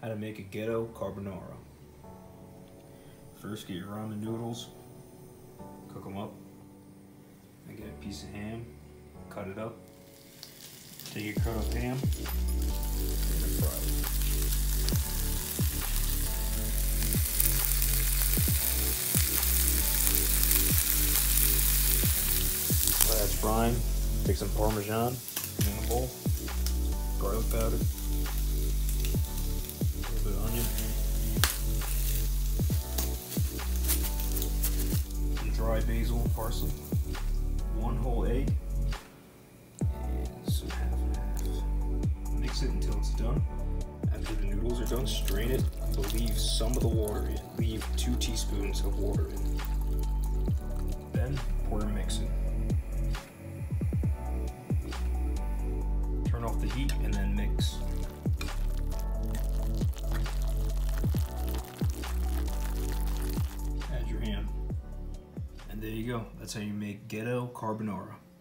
How to make a ghetto carbonara. First, get your ramen noodles, cook them up, and get a piece of ham, cut it up. Take your cut up ham and fry it. While that's frying, take some Parmesan in a bowl, garlic powder, a little bit of onion, some dry basil and parsley, 1 whole egg, and some half and half. Mix it until it's done. After the noodles are done, strain it, but leave some of the water in. Leave 2 teaspoons of water in. Then pour your mix in. Turn off the heat and then mix. Add your ham. And there you go. That's how you make ghetto carbonara.